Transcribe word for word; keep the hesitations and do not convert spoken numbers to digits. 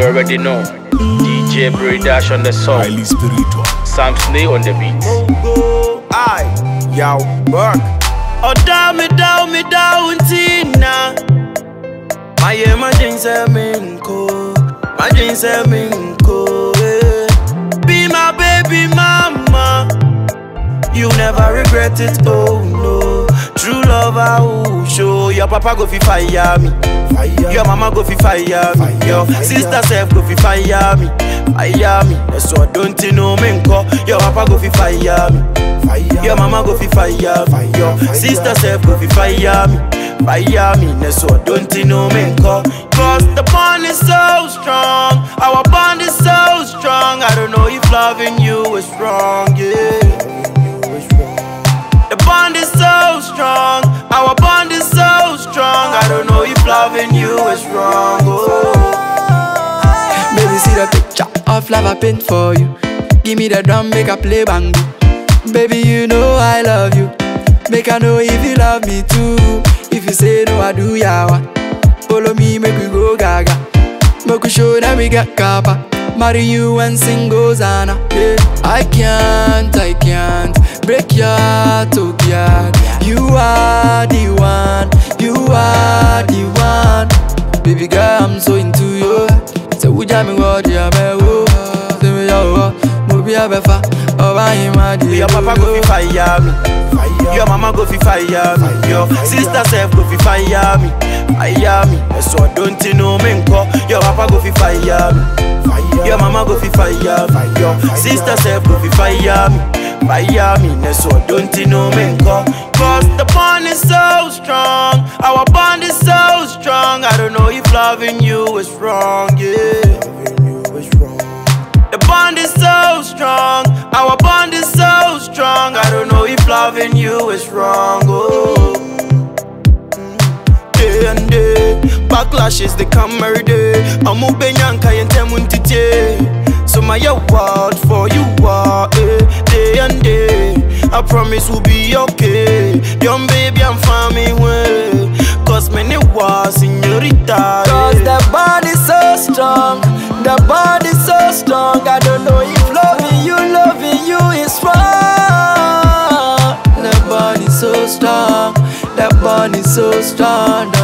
already know. D J BRIDASH on the song. Highly spiritual. Sam Slay on the beat. Aye, yo, BERK. Oh, down me, down me, down, Tina. My emergency minko, my emergency minko. Be my baby mama. You never regret it, oh no. True love I will show. Your papa go fi fire me, fire. Your mama go fi fire me, fire. Your fire. Sister self go fi fire me, fire me. That's why don't you know me nko. Your papa go fi fire me, fire. Your mama go fi fire me, your sister self go fi fire me, fire me. That's why don't you know me nko. Cause the bond is so strong, our bond is so strong. I don't know if loving you is wrong, yeah. The bond is so strong, our bond is so strong. I don't know if loving you is wrong, oh. Baby, see the picture of love I paint for you. Give me the drum, make a play bango. Baby, you know I love you. Make I know if you love me too. If you say no, I do yawa. Follow me, make we go gaga. Make we show that we got kappa. Marry you and sing Hosanna, yeah. I can't, I can't break your heart, oh God. You are the one, you are the one. Baby girl, I'm so into you. So would you me what you me wo? Say me yo, no be a befa. Oh, I am a dear. Your papa go fi fire me, fire. Your mama go fi fire me, fire. Your sister self go fi fire me, fire me. So don't you know me nko? Your papa go fi fire me, fire. Your mama go fi fire me, your sister self go fi fire me, fire me. So don't you know me nko? Cause the bond is so strong, our bond is so strong. I don't know if loving you is wrong, yeah. The bond is so strong, our bond is so strong. I don't know if loving you is wrong, oh. Day and day, backlashes they come every day. I'm moving young, can't tell me to. So my word for you are, eh. Day and day, I promise we'll be okay. Young baby, I'm farming way. Cause many was señorita. Cause the bond is so strong, the bond is so strong. I don't know if loving you, loving you is wrong. The bond is so strong, the bond is so strong.